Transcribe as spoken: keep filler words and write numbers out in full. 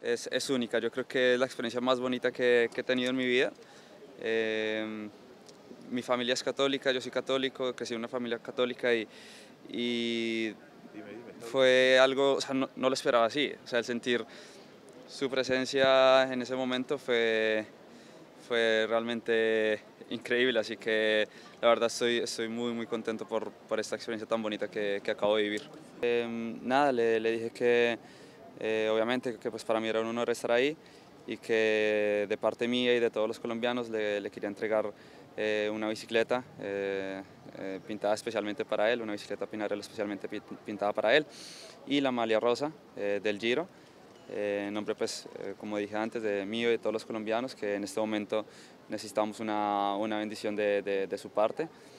es, es única. Yo creo que es la experiencia más bonita que, que he tenido en mi vida. Eh, mi familia es católica, yo soy católico, crecí en una familia católica y, y fue algo, o sea, no, no lo esperaba así. O sea, el sentir su presencia en ese momento fue, fue realmente increíble, así que la verdad estoy, estoy muy muy contento por, por esta experiencia tan bonita que, que acabo de vivir. Eh, nada, le, le dije que eh, obviamente que pues para mí era un honor estar ahí y que de parte mía y de todos los colombianos le, le quería entregar eh, una bicicleta eh, eh, pintada especialmente para él, una bicicleta Pinarello especialmente pintada para él y la malia rosa eh, del Giro. Eh, en nombre, pues, eh, como dije antes, de mío y de todos los colombianos que en este momento necesitamos una, una bendición de, de, de su parte.